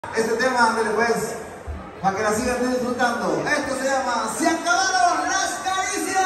Este tema, ándale pues, para que la sigan disfrutando. Esto se llama Se acabaron las caricias.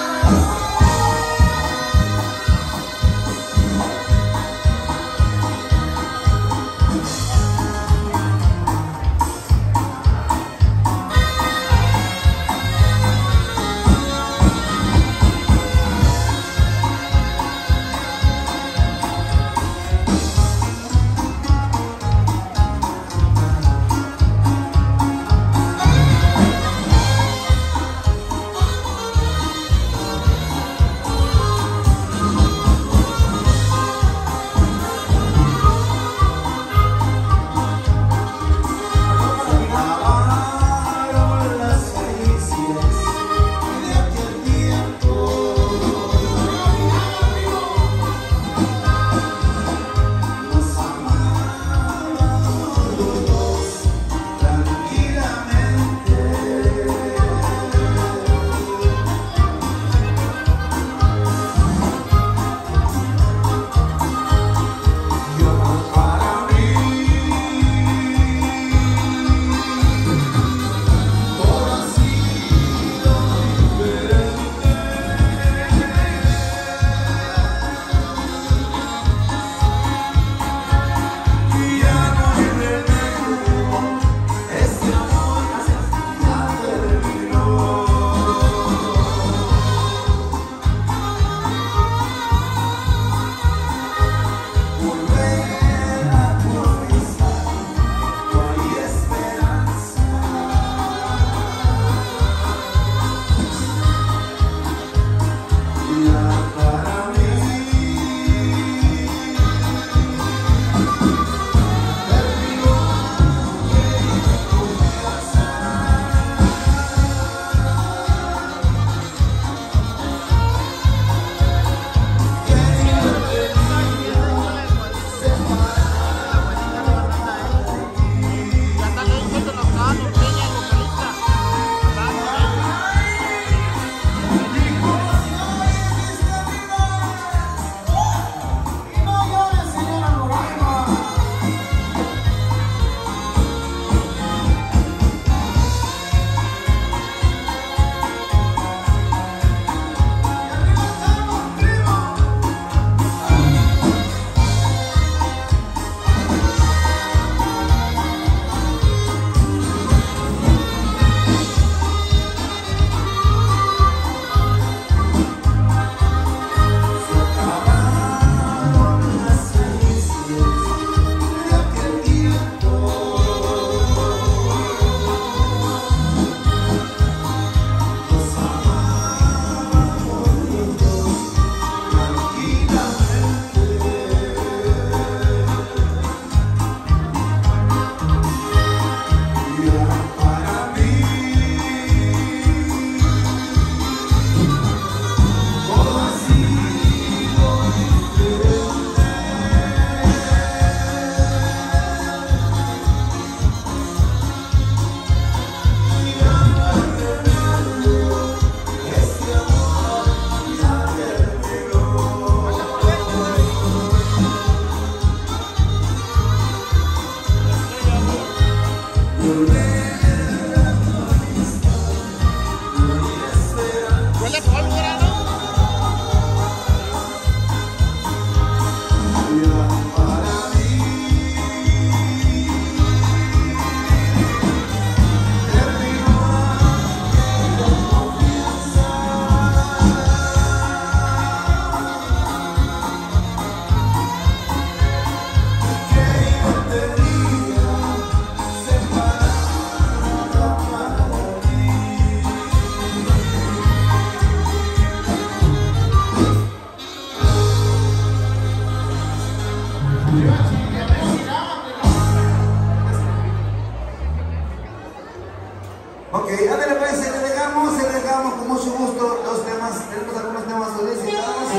Ok, ándale pues, se le dejamos con mucho gusto los temas. Tenemos algunos temas solicitados.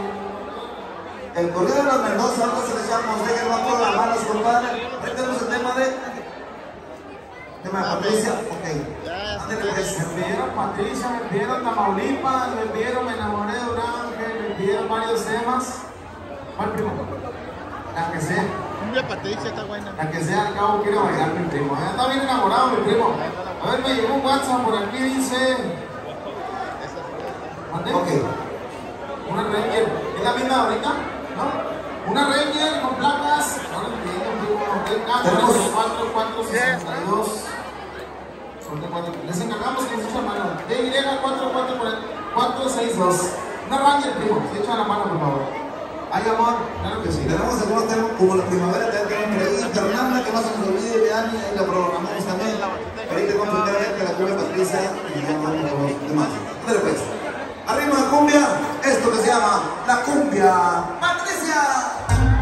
El corrido de los Mendoza, ahora se le llama Deja el vapor a manos, compadre. Ahí tenemos el tema de Patricia. Ok, ándale pues. Me enviaron Patricia, me enviaron Tamaulipas, me enviaron Me enamoré de un ángel, me enviaron varios temas. ¿Cuál primo? La que sea. cumbia Patricia está buena. La que sea, al cabo quiere bailar mi primo. Está bien enamorado mi primo. A ver, me llegó un WhatsApp por aquí, dice... ¿Mande? Ok. Una Ranger. ¿Es la misma ahorita? ¿No? Una Ranger con placas. No lo entiendo, primo. Tenemos 4462. Les encargamos que se echa la mano. DY 44462. Una Ranger, primo. Se echa la mano, por favor. Ay, amor. Claro que sí. Tenemos algunos temas como la primavera, que tenemos por ahí. Fernanda, que no se nos olvide de Ani, ahí la programamos también. Ahorita vamos a ver que la cumbia Patricia y ya vamos a los demás. Dale pues. Arriba de cumbia, esto que se llama la cumbia Patricia.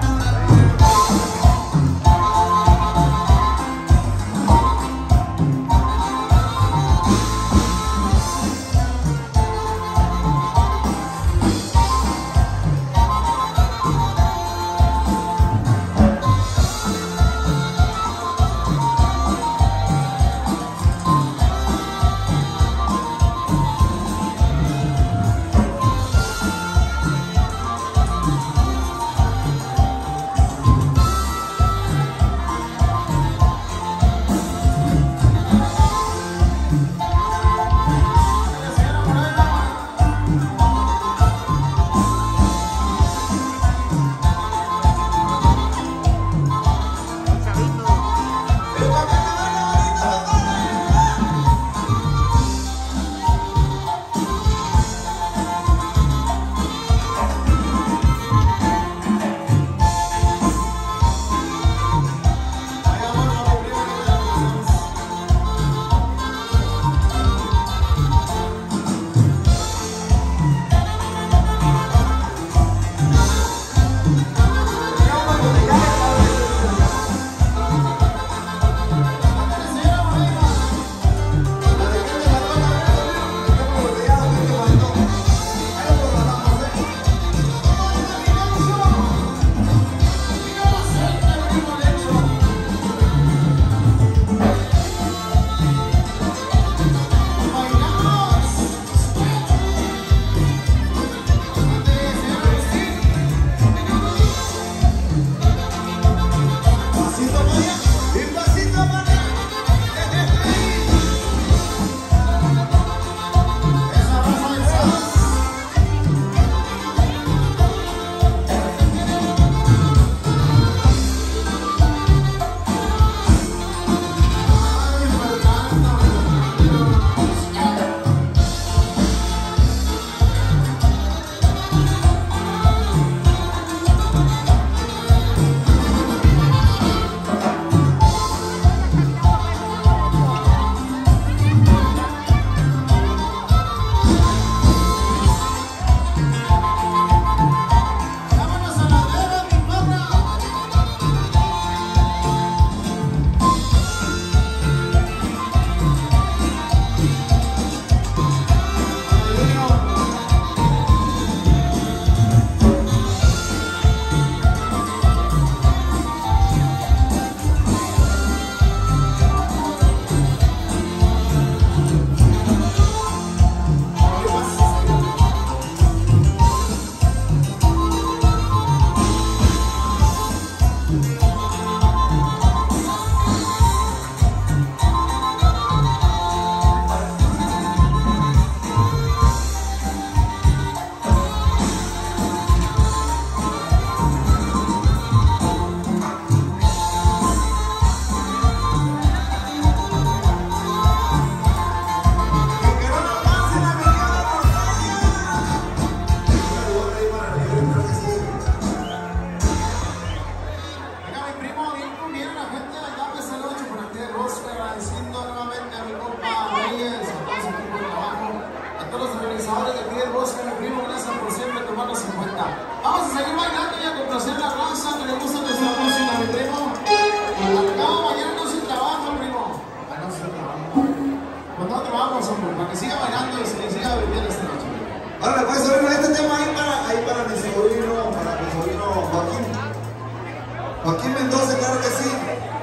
Joaquín Mendoza, claro que sí.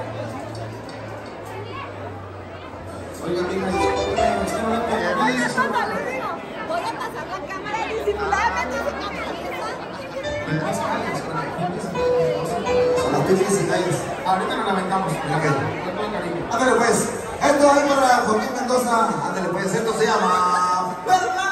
Oiga, amiga, Oye, cuando le digo, voy a pasar la cámara disimuladamente. ¿me pasa algo? difícil, ahí es. Ahorita nos lamentamos. Ok. Con todo cariño. Ándale pues, esto ahí para Joaquín Mendoza, ándale pues, esto se llama Fernando.